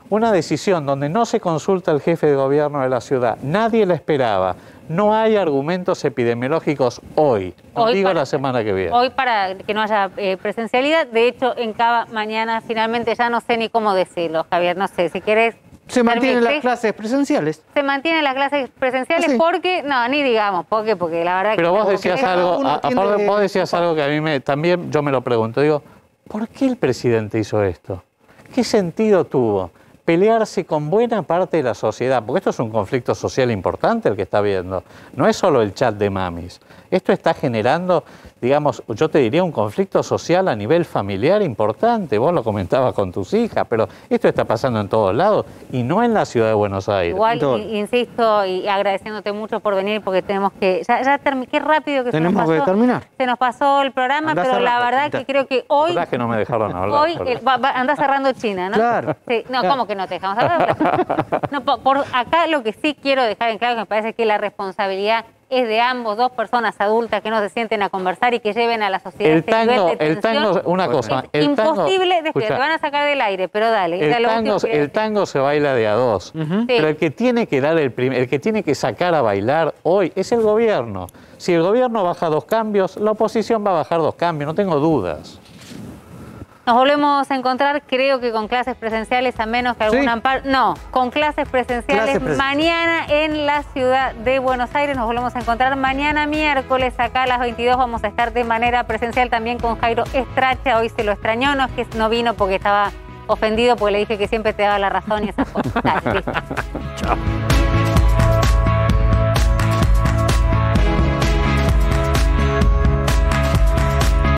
una decisión donde no se consulta al jefe de gobierno de la ciudad, nadie la esperaba, no hay argumentos epidemiológicos hoy, no digo la semana que viene. Hoy para que no haya presencialidad, de hecho en Cava mañana finalmente ya no sé ni cómo decirlo, Javier, no sé, si querés... Se mantienen las clases presenciales. Se mantienen las clases presenciales porque, no, ni digamos, porque la verdad Pero que... vos decías algo, aparte vos decías algo que a mí también yo me lo pregunto, digo, ¿por qué el presidente hizo esto? ¿Qué sentido tuvo pelearse con buena parte de la sociedad? Porque esto es un conflicto social importante el que está viendo. No es solo el chat de mamis. Esto está generando, digamos, yo te diría un conflicto social a nivel familiar importante. Vos lo comentabas con tus hijas, pero esto está pasando en todos lados y no en la ciudad de Buenos Aires. Igual, insisto, y agradeciéndote mucho por venir porque tenemos que... qué rápido que tenemos se nos pasó. que terminar. Se nos pasó el programa, pero la verdad que creo que hoy... La verdad que no me dejaron hablar. Hoy andás cerrando China, ¿no? Claro. Sí, no, ¿cómo que no te dejamos hablar? No, por acá lo que sí quiero dejar en claro, que me parece que la responsabilidad es de ambos, dos personas adultas que no se sienten a conversar y que lleven a la sociedad el tango, una cosa, el tango, imposible después, te van a sacar del aire, pero dale. El tango se baila de a dos, pero el que tiene que dar el que tiene que sacar a bailar hoy es el gobierno. Si el gobierno baja 2 cambios, la oposición va a bajar 2 cambios, no tengo dudas. Nos volvemos a encontrar, creo que con clases presenciales, a menos que alguna no, con clases presenciales mañana en la ciudad de Buenos Aires. Nos volvemos a encontrar mañana miércoles, acá a las 22 vamos a estar de manera presencial también con Jairo Estracha. Hoy se lo extrañó, no es que no vino porque estaba ofendido, porque le dije que siempre te daba la razón y esas cosas. Dale, listo. Chao.